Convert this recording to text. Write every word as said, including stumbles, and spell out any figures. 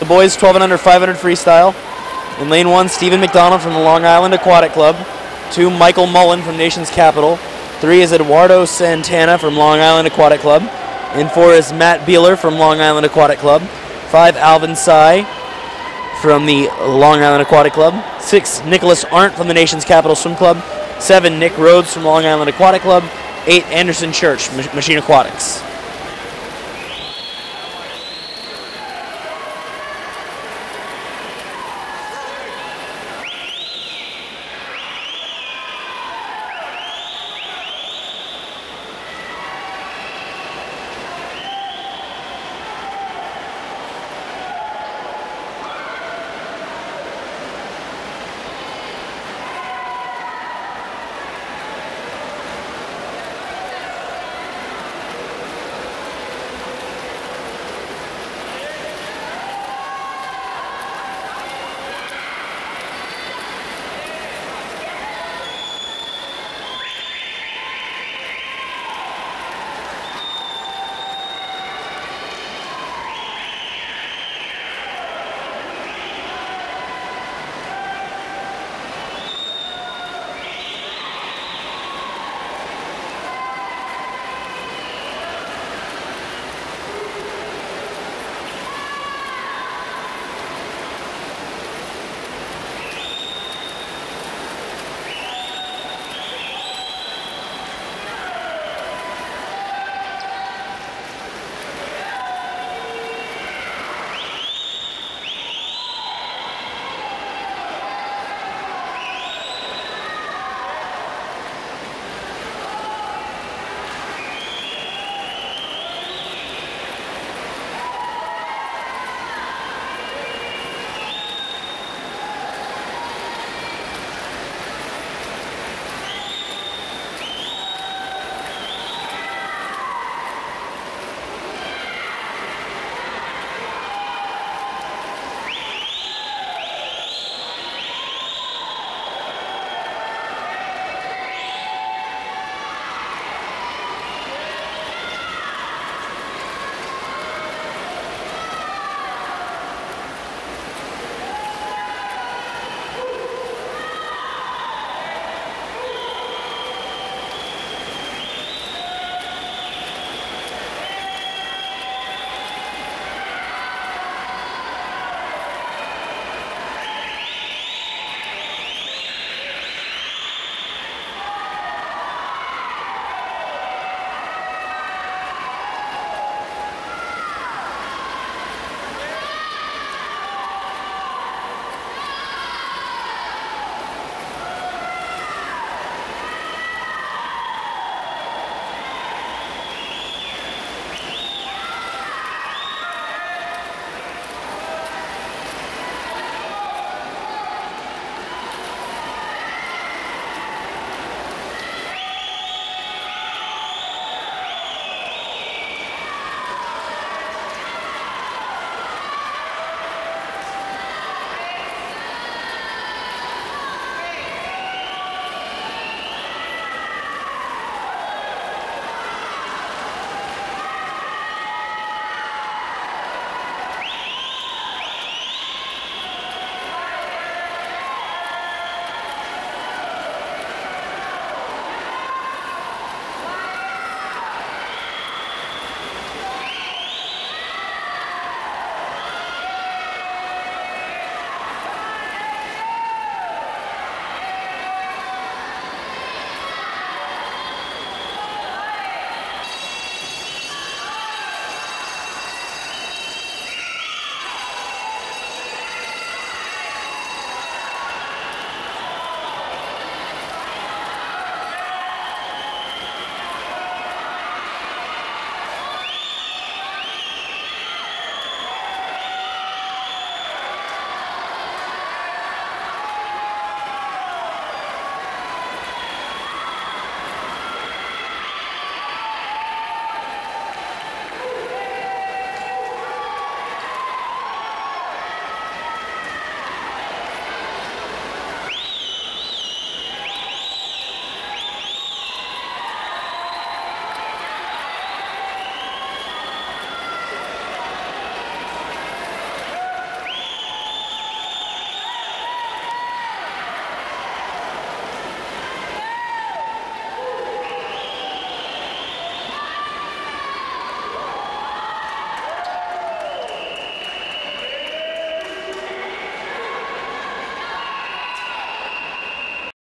boys twelve and under five hundred freestyle. In lane one, Stephen McDonald from the Long Island Aquatic Club. Two, Michael Mullen from Nation's Capital. Three is Eduardo Santana from Long Island Aquatic Club. In four is Matt Beeler from Long Island Aquatic Club. Five, Alvin Sy from the Long Island Aquatic Club. Six, Nicholas Arndt from the Nation's Capital Swim Club. Seven, Nick Rhodes from Long Island Aquatic Club. Eight, Anderson Church, Machine Aquatics.